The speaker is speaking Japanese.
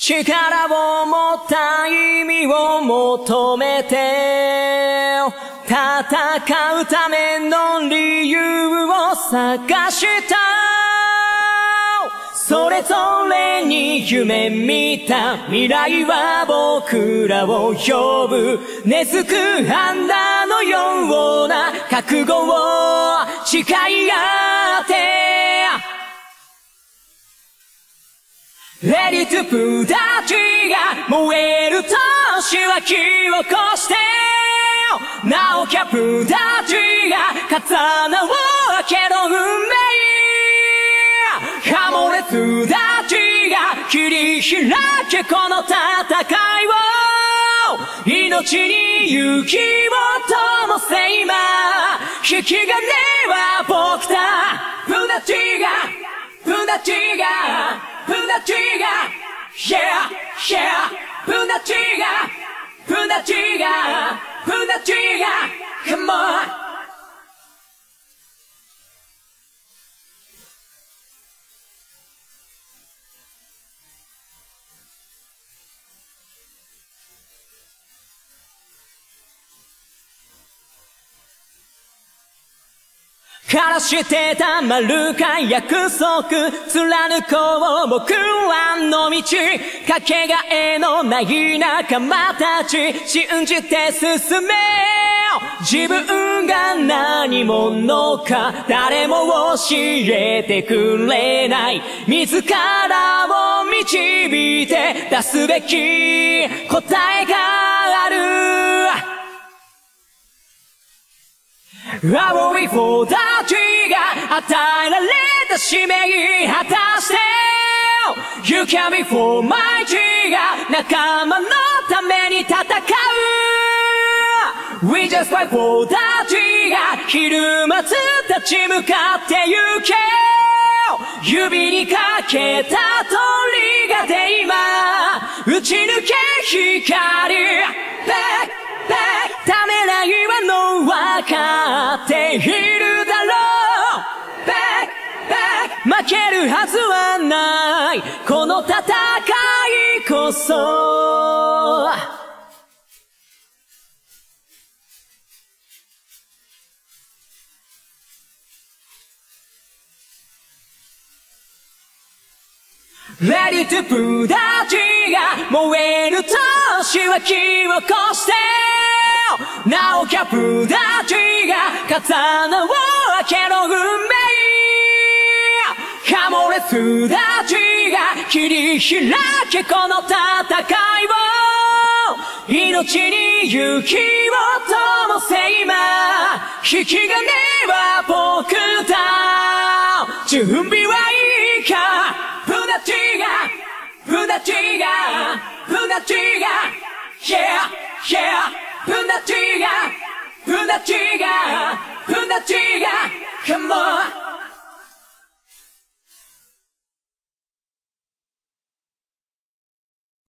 力を持った意味を求めて戦うための理由を探したそれぞれに夢見た未来は僕らを呼ぶ根付く判断のような覚悟を誓い合ってレディトゥプダチが燃える闘志は火を起こしてなおキャプダチが刀を開けろ運命ハモレツダチが切り開けこの戦いを命に勇気を灯せ今引き金は僕だプダチがプダチが Yeah Yeah プダチが Come on交わしてた丸か約束貫こう僕らの道かけがえのない仲間たち信じて進め自分が何者か誰も教えてくれない自らを導いて出すべき答えがある青いフォーダーチが与えられた使命果たして You can be for my G が仲間のために戦う We just fight for the G が昼間ず立ち向かってゆけ指にかけた鳥がで今打ち抜け光 Back Back ためらいはの分かっているだろう Back Back 負けるはずはないこの戦いこそReady to put the G が燃える闘志は火を起こしてなおキャプダチが刀を開けろ運命ハモレツダチが切り開けこの戦いを命に勇気を灯せ今引き金は僕だ準備はいいかプダチが Yeah Yeah プダチが Come on